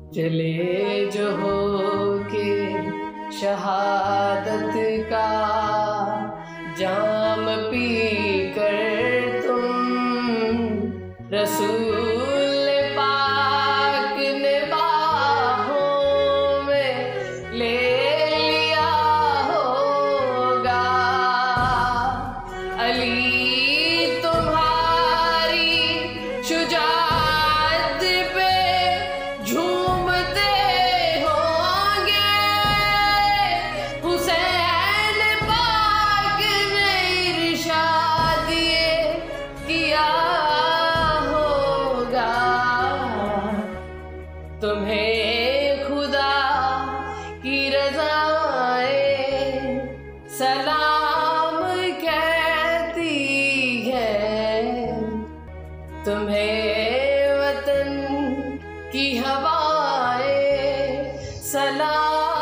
चले जो हो के शहादत का जाम पी कर तुम, रसूल पाक ने बाहों में ले लिया होगा। अली तुम्हारी शुजाअत पे झूमते होंगे, हुसैन पाक ने इरशाद ये किया होगा। तुम्हें खुदा की रज़ाएं सलाम कहती है, तुम्हें वतन की हवाएं सलाम